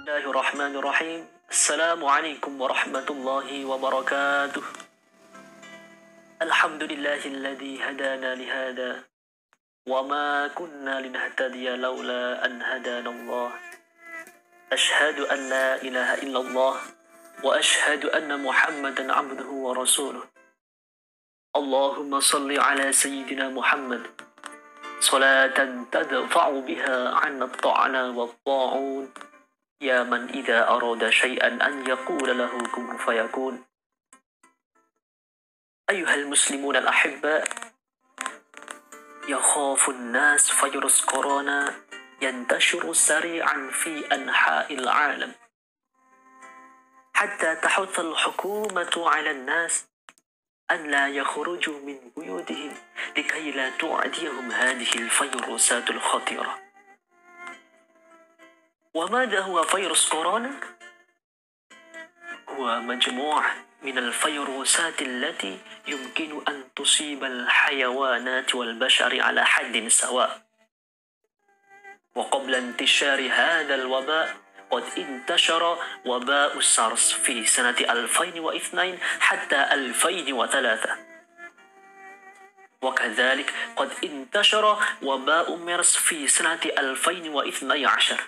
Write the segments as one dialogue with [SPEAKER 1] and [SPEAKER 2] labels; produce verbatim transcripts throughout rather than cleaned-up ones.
[SPEAKER 1] الله الرحمن الرحيم. السلام عليكم ورحمة الله وبركاته. الحمد لله الذي هدانا لهذا وما كنا لنهتدي لولا أن هدانا الله. أشهد أن لا إله إلا الله وأشهد أن محمدا عبده ورسوله. اللهم صل على سيدنا محمد صلاة تدفع بها عنا الطعن والطاعون، يا من إذا أراد شيئا أن يقول له كن فيكون. أيها المسلمون الأحباء، يخاف الناس فيروس كورونا ينتشر سريعا في أنحاء العالم، حتى تحث الحكومة على الناس أن لا يخرجوا من بيوتهم لكي لا تعديهم هذه الفيروسات الخطيرة. وماذا هو فيروس كورونا؟ هو مجموعة من الفيروسات التي يمكن أن تصيب الحيوانات والبشر على حد سواء. وقبل انتشار هذا الوباء قد انتشر وباء السارس في سنة ألفين واثنين حتى ألفين وثلاثة، وكذلك قد انتشر وباء ميرس في سنة ألفين واثني عشر.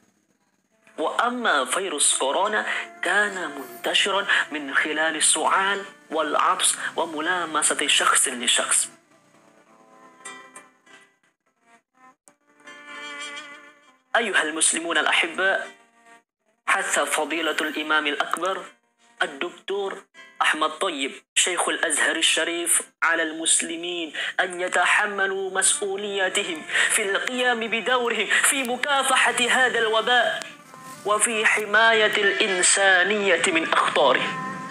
[SPEAKER 1] وأما فيروس كورونا كان منتشرا من خلال السعال والعطس وملامسة شخص لشخص. أيها المسلمون الأحباء، حث فضيلة الإمام الأكبر الدكتور أحمد طيب شيخ الأزهر الشريف على المسلمين أن يتحملوا مسؤولياتهم في القيام بدورهم في مكافحة هذا الوباء وفي حماية الإنسانية من أخطاره.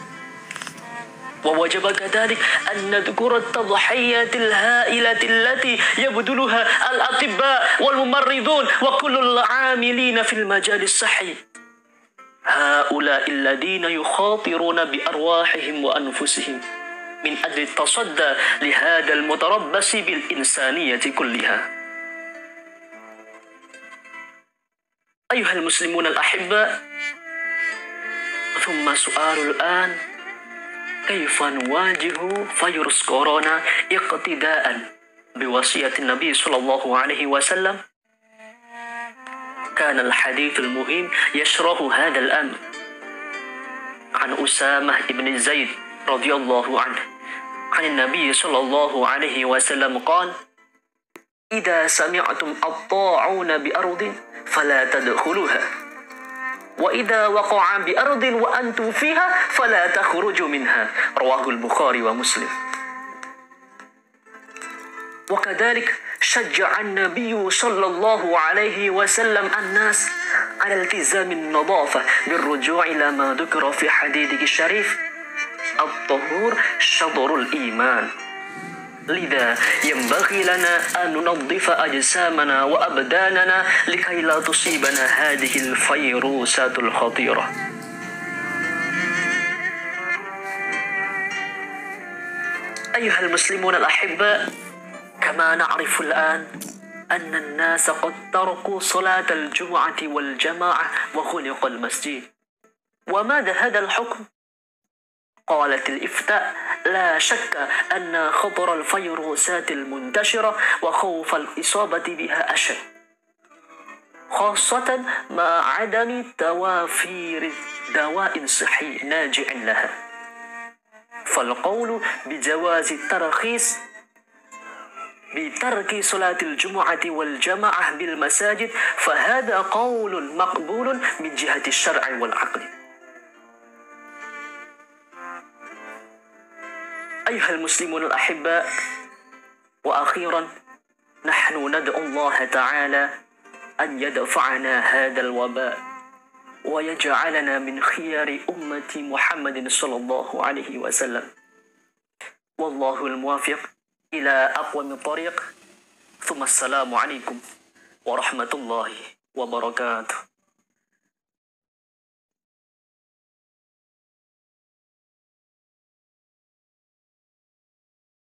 [SPEAKER 1] ووجب كذلك أن نذكر التضحيات الهائلة التي يبذلها الأطباء والممرضون وكل العاملين في المجال الصحي، هؤلاء الذين يخاطرون بأرواحهم وأنفسهم من أجل التصدي لهذا المتربص بالإنسانية كلها. أيها المسلمون الأحباء، ثم سؤال الآن: كيف نواجه فيروس كورونا اقتداء بوصية النبي صلى الله عليه وسلم؟ كان الحديث المهم يشرح هذا الأمر عن أسامة بن زيد رضي الله عنه عن النبي صلى الله عليه وسلم قال: إذا سمعتم الطاعون بأرض فلا تدخلوها، وإذا وقع بأرض وأنتم فيها فلا تخرجوا منها. رواه البخاري ومسلم. وكذلك شجع النبي صلى الله عليه وسلم الناس على التزام النظافة بالرجوع إلى ما ذكر في حديثه الشريف: الطهور شطر الإيمان. لذا ينبغي لنا أن ننظف أجسامنا وأبداننا لكي لا تصيبنا هذه الفيروسات الخطيرة. أيها المسلمون الأحباء، كما نعرف الآن أن الناس قد تركوا صلاة الجمعة والجماعة وخلق المسجد. وماذا هذا الحكم؟ قالت الإفتاء: لا شك أن خطر الفيروسات المنتشرة وخوف الإصابة بها أشد، خاصة مع عدم توافير دواء صحي ناجع لها. فالقول بجواز الترخيص بترك صلاة الجمعة والجماعة بالمساجد فهذا قول مقبول من جهة الشرع والعقل. أيها المسلمون الأحباء، وأخيرا نحن ندعو الله تعالى أن يدفعنا هذا الوباء ويجعلنا من خيار أمة محمد صلى الله عليه وسلم. والله الموافق إلى أقوم الطريق. ثم السلام عليكم ورحمة الله وبركاته.